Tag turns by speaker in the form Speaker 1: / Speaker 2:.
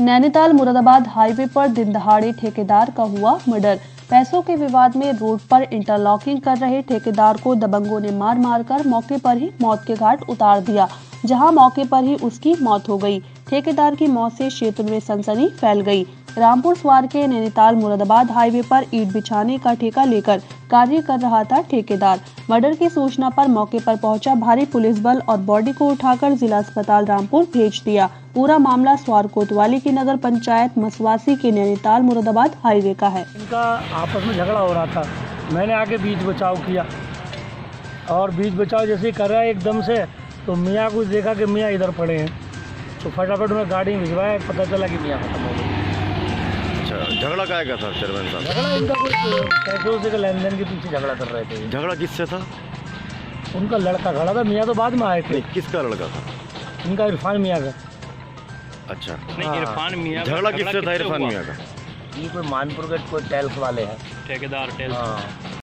Speaker 1: Nainital Moradabad highway पर दिन दहाड़े ठेकेदार का हुआ मर्डर। पैसों के विवाद में रोड पर इंटरलॉकिंग कर रहे ठेकेदार को दबंगों ने मार मारकर मौके पर ही मौत के घाट उतार दिया, जहां मौके पर ही उसकी मौत हो गई। ठेकेदार की मौत से क्षेत्र में सनसनी फैल गई। रामपुर स्वार के नैनीताल मुरादाबाद हाईवे पर ईंट बिछाने का ठेका लेकर कार्य कर रहा था ठेकेदार। मर्डर की सूचना पर मौके पर पहुंचा भारी पुलिस बल और बॉडी को उठाकर जिला अस्पताल रामपुर भेज दिया। पूरा मामला स्वार कोतवाली की नगर पंचायत मसवासी के नैनीताल मुरादाबाद हाईवे का है।
Speaker 2: इनका आपस में झगड़ा हो रहा था, मैंने आके बीच बचाव किया और बीच बचाव जैसे ही कर रहा है एकदम से तो मियाँ को देखा कि मियाँ इधर पड़े हैं, तो फटाफट में गाड़ी भिजवाया, पता चला कि मियाँ खत्म हो गई।
Speaker 3: अच्छा, झगड़ा क्या था चेयरमैन साहब?
Speaker 2: झगड़ा इनका कुछ पैसे वैसे के लेन देन के पीछे झगड़ा कर रहे थे।
Speaker 3: झगड़ा किससे था?
Speaker 2: उनका लड़का खड़ा था, मियाँ तो बाद में आए थे।
Speaker 3: किसका लड़का था?
Speaker 2: इनका इरफान मियाँ का।
Speaker 3: अच्छा,
Speaker 4: नहीं इरफान मियाँ।
Speaker 3: झगड़ा किससे था इरफान मियाँ का?
Speaker 2: ये कोई मानपुर के कोई टेल्स वाले हैं,
Speaker 4: ठेकेदार टेल्स।
Speaker 2: हाँ।